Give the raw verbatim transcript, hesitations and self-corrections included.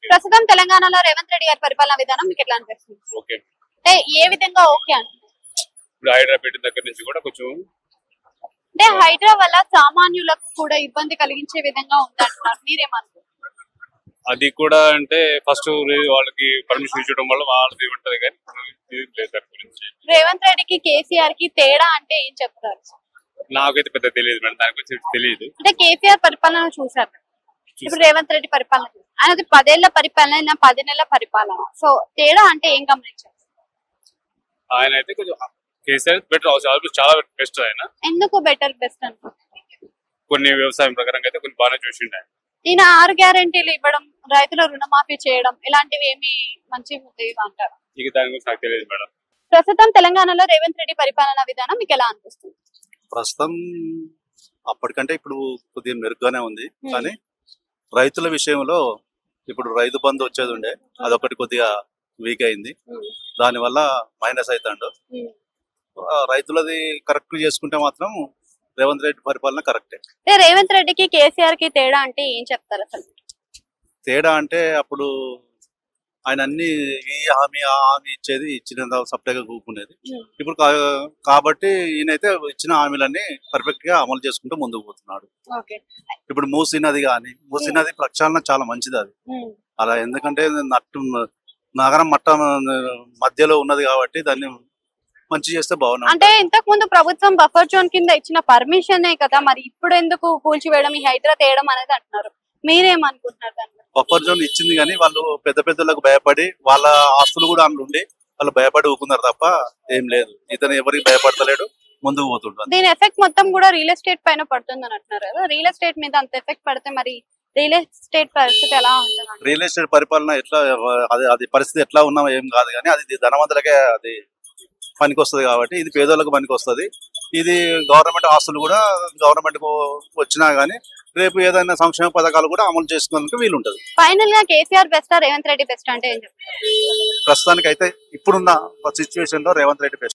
ప్రస్తుతం తెలంగాణలో రేవంత్ రెడ్డి గారి పరిపాలన విధానం మీకు ఎట్లా అనిపిస్తుంది? ఓకే. అంటే ఏ విధంగా ఓకే అంటున్నారు? ఇప్పుడు హైదరాబాద్ దగ్గర నుంచి కూడా కొంచెం అంటే హైదరాబాద్ వల్ల సామాన్యులకు కూడా ఇబ్బంది కలిగించే విధంగా ఉందంటున్నారు, మీరేమనుకుంటున్నారు? అది కూడా అంటే ఫస్ట్ వాళ్ళకి పర్మిషన్ ఇచ్చడం వల్ల వాళ్ళది ఉంటది కానీ ఇది లేదు దాని గురించి. రేవంత్ రెడ్డికి కేసీఆర్ కి తేడా అంటే ఏం చెప్తారు? నాకైతే పెద్ద తెలియదు మేడం, దాని గురించి తెలియదు. అంటే కేసీఆర్ పరిపాలన చూసారు, ఇప్పుడు రేవంత్ రెడ్డి పరిపాలన చూసారు. ఆయనది పదేళ్ల పరిపాలన, ఈయన పది నెలల పరిపాలన. సో తేడా అంటే ఏం గమనించారు? ఆయన అయితే కొంచెం కేసీఆర్ బెటర్, చాలా బెస్ట్. ఆయన ఎందుకు బెటర్ బెస్ట్ అనుకుంటున్నారు? కొన్ని వ్యవసాయం ప్రకారంగా అయితే కొన్ని బాగానే చూసిండు ఆయన. ఈయన ఆరు గ్యారెంటీలు ఇవ్వడం, రైతుల రుణమాఫీ చేయడం, ఇలాంటివి ఏమి మంచి అంటారు? ఇక దాని గురించి నాకు తెలియదు మేడం. ప్రస్తుతం తెలంగాణలో రేవంత్ రెడ్డి పరిపాలన విధానం మీకు ఎలా అనిపిస్తుంది? ప్రస్తుతం అప్పటికంటే ఇప్పుడు కొద్దిగా మెరుగ్గానే ఉంది, కానీ రైతుల విషయంలో ఇప్పుడు రైతు బంధు వచ్చేది ఉండే, అదొకటి కొద్దిగా వీక్ అయింది, దాని వల్ల మైనస్ అవుతాడు. రైతులది కరెక్ట్ చేసుకుంటే మాత్రం రేవంత్ రెడ్డి పరిపాలన కరెక్టే. రేవంత్ రెడ్డికి కేసీఆర్ కి తేడా అంటే ఏం చెప్తారు అసలు? తేడా అంటే అప్పుడు ఆయన అన్ని ఈ హామీ ఆ హామీ ఇచ్చేది, ఇచ్చిన సప్లైగా కూకునేది. ఇప్పుడు కాబట్టి ఈయనైతే ఇచ్చిన హామీలన్నీ పర్ఫెక్ట్ గా అమలు చేసుకుంటూ ముందుకు పోతున్నాడు. ఇప్పుడు మూసీ నది కానీ, మూసీ నది ప్రక్షాళన చాలా మంచిది అది అలా, ఎందుకంటే నట్టు నగరం మట్ట మధ్యలో ఉన్నది కాబట్టి దాన్ని మంచి చేస్తే బాగున్నాడు. అంటే ఇంతకు ముందు ప్రభుత్వం బఫర్ జోన్ కింద ఇచ్చిన పర్మిషనే కదా, మరి ఇప్పుడు ఎందుకు కూల్చివేయడం, ఈ హైదరాబాద్ తేయడం అనేది అంటున్నారు, మీరేమనుకుంటున్నారు దాన్ని? బఫర్ జోన్ ఇచ్చింది కానీ వాళ్ళు పెద్ద పెద్దలకు భయపడి వాళ్ళ ఆస్తులు కూడా అందులో ఉండి వాళ్ళు భయపడి ఊకున్నారు తప్ప ఏం లేదు. ఇతను ఎవరికి భయపడతలేడు, ముందుకు పోతుంటారు. దీని ఎఫెక్ట్ మొత్తం కూడా రియల్ ఎస్టేట్ పైన పడుతుంది అని అంటున్నారు కదా, రియల్ ఎస్టేట్ మీద అంత ఎఫెక్ట్ పడితే మరి రియల్ ఎస్టేట్ పరిస్థితి ఎలా ఉంటుంది? రియల్ ఎస్టేట్ పరిపాలన ఎట్లా, అది అది పరిస్థితి ఎట్లా ఉన్నా ఏం కాదు, కానీ అది ధనవంతులకే అది పనికి వస్తుంది కాబట్టి ఇది పేదోళ్ళకు పనికి వస్తుంది. ఇది గవర్నమెంట్ ఆస్తులు కూడా గవర్నమెంట్ కు వచ్చినా గానీ రేపు ఏదైనా సంక్షేమ పథకాలు కూడా అమలు చేసుకోవడానికి వీలుంటది. ఫైనల్ గా కేసీఆర్ బెస్ట్, రేవంత్ రెడ్డి బెస్ట్ అంటే ఏం చెప్తారు? ప్రస్తుతానికి అయితే ఇప్పుడున్న సిచ్యువేషన్ లో రేవంత్ రెడ్డి బెస్ట్.